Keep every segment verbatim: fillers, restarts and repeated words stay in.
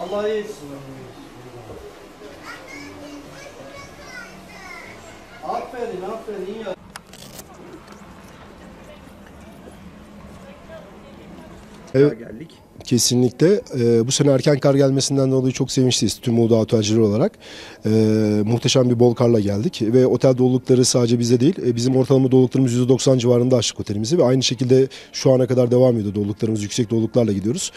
Allah iyisin. Aferin, aferin, iyi ya. Evet, geldik. Kesinlikle. Ee, bu sene erken kar gelmesinden dolayı çok sevinçliyiz tüm Uludağ otelcileri olarak. Ee, muhteşem bir bol karla geldik ve otel dolulukları sadece bize değil, e, bizim ortalama doluluklarımız yüzde doksan civarında açtık otelimizi ve aynı şekilde şu ana kadar devam ediyor doluluklarımız, yüksek doluluklarla gidiyoruz.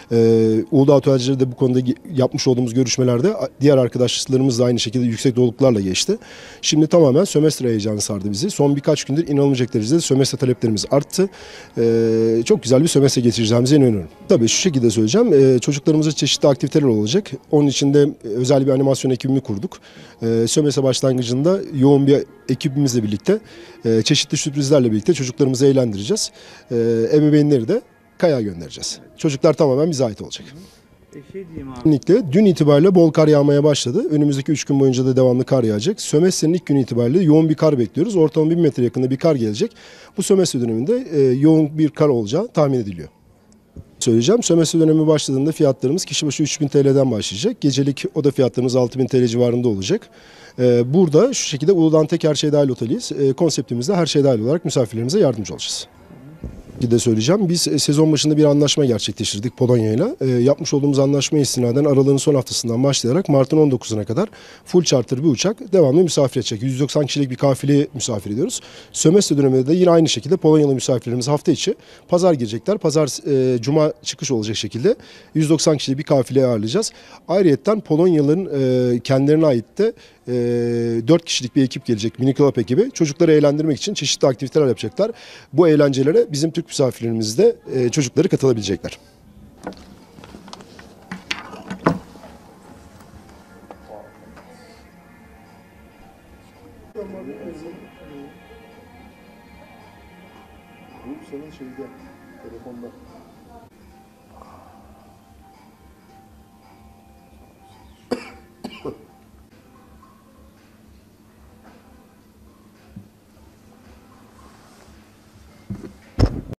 Ee, Uludağ otelcileri de bu konuda yapmış olduğumuz görüşmelerde diğer arkadaşlarımız da aynı şekilde yüksek doluluklarla geçti. Şimdi tamamen sömestr heyecanı sardı bizi. Son birkaç gündür inanılmayacak derecede sömestr taleplerimiz arttı. Ee, çok güzel bir sömestr geçireceğimize inanıyorum. Tabii şu şekilde söyleyeceğim. Ee, çocuklarımıza çeşitli aktiviteler olacak. Onun için de özel bir animasyon ekibimi kurduk. Ee, sömestr başlangıcında yoğun bir ekibimizle birlikte e, çeşitli sürprizlerle birlikte çocuklarımızı eğlendireceğiz. Ee, ebeveynleri de kayağa göndereceğiz. Çocuklar tamamen bize ait olacak. E şey diyeyim abi. Kesinlikle dün itibariyle bol kar yağmaya başladı. Önümüzdeki üç gün boyunca da devamlı kar yağacak. Sömestrin ilk günü itibariyle yoğun bir kar bekliyoruz. Ortalama bir metre yakında bir kar gelecek. Bu sömestr döneminde e, yoğun bir kar olacağı tahmin ediliyor. Söyleyeceğim. Sömestr dönemi başladığında fiyatlarımız kişi başı üç bin T L'den başlayacak. Gecelik oda fiyatlarımız altı bin T L civarında olacak. Ee, burada şu şekilde Uludağ'ın tek her şey dahil oteliyiz. Ee, konseptimizde her şey dahil olarak misafirlerimize yardımcı olacağız. De söyleyeceğim. Biz sezon başında bir anlaşma gerçekleştirdik Polonya'yla. E, yapmış olduğumuz anlaşma istinaden aralığın son haftasından başlayarak Mart'ın on dokuzuna kadar full charter bir uçak devamlı misafir edecek. yüz doksan kişilik bir kafile misafir ediyoruz. Sömestr döneminde de yine aynı şekilde Polonyalı misafirlerimiz hafta içi pazar girecekler. Pazar e, cuma çıkış olacak şekilde yüz doksan kişilik bir kafile ağırlayacağız. Ayrıyeten Polonyalıların e, kendilerine ait de e, dört kişilik bir ekip gelecek. Mini Club ekibi. Çocukları eğlendirmek için çeşitli aktiviteler yapacaklar. Bu eğlencelere bizim Türk misafirlerimiz de e, çocukları katılabilecekler. Bu senin şeyde, telefonda.